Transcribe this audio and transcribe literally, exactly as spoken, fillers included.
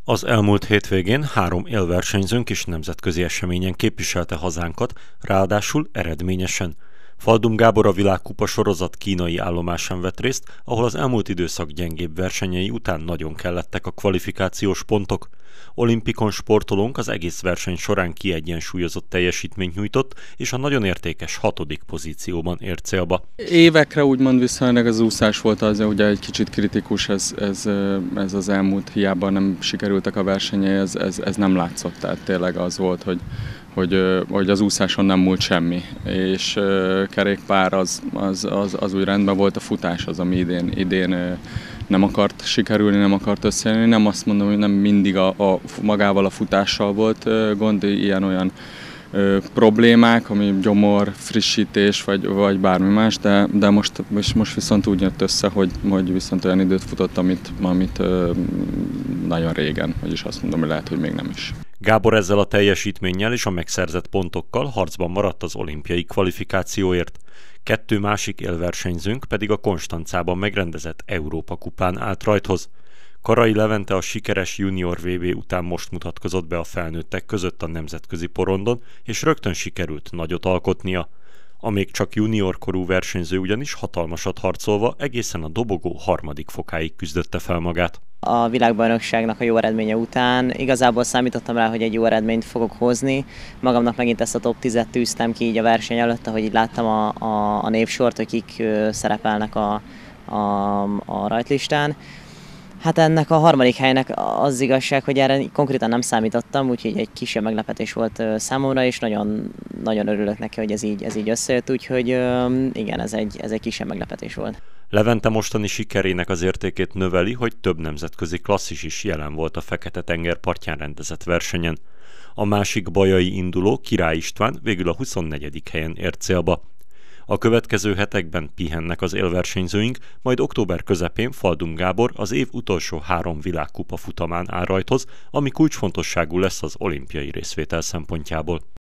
Az elmúlt hétvégén három élversenyzőnk is nemzetközi eseményen képviselte hazánkat, ráadásul eredményesen. Faldum Gábor a világkupa sorozat kínai állomásán vett részt, ahol az elmúlt időszak gyengébb versenyei után nagyon kellettek a kvalifikációs pontok. Olimpikon sportolónk az egész verseny során kiegyensúlyozott teljesítményt nyújtott, és a nagyon értékes hatodik pozícióban ért célba. Évekre úgymond viszonylag az úszás volt az, ugye egy kicsit kritikus, ez, ez, ez az elmúlt, hiába nem sikerültek a versenyei, ez, ez, ez nem látszott, tehát tényleg az volt, hogy Hogy, hogy az úszáson nem múlt semmi, és kerékpár az, az, az, az úgy rendben volt, a futás az, ami idén, idén nem akart sikerülni, nem akart összejönni. Nem azt mondom, hogy nem mindig a, a, magával a futással volt gond, ilyen-olyan problémák, ami gyomor, frissítés, vagy, vagy bármi más, de, de most, most viszont úgy jött össze, hogy, hogy viszont olyan időt futott, amit, amit nagyon régen, vagyis azt mondom, hogy lehet, hogy még nem is. Gábor ezzel a teljesítménnyel és a megszerzett pontokkal harcban maradt az olimpiai kvalifikációért. Kettő másik élversenyzőnk pedig a Konstancában megrendezett Európa-kupán állt rajthoz. Karai Levente a sikeres junior vé bé után most mutatkozott be a felnőttek között a nemzetközi porondon, és rögtön sikerült nagyot alkotnia. A még csak juniorkorú versenyző ugyanis hatalmasat harcolva egészen a dobogó harmadik fokáig küzdötte fel magát. A világbajnokságnak a jó eredménye után igazából számítottam rá, hogy egy jó eredményt fogok hozni. Magamnak megint ezt a top tízet tűztem ki így a verseny előtt, ahogy így láttam a, a, a névsort, hogy kik szerepelnek a, a, a rajtlistán. Hát ennek a harmadik helynek az igazság, hogy erre konkrétan nem számítottam, úgyhogy egy kisebb meglepetés volt számomra, és nagyon, nagyon örülök neki, hogy ez így, ez így összejött, úgyhogy igen, ez egy, ez egy kisebb meglepetés volt. Levente mostani sikerének az értékét növeli, hogy több nemzetközi klasszis is jelen volt a Fekete-tenger partján rendezett versenyen. A másik bajai induló, Király István végül a huszonnegyedik helyen ért célba. A következő hetekben pihennek az élversenyzőink, majd október közepén Faldum Gábor az év utolsó három világkupa futamán áll rajthoz, ami kulcsfontosságú lesz az olimpiai részvétel szempontjából.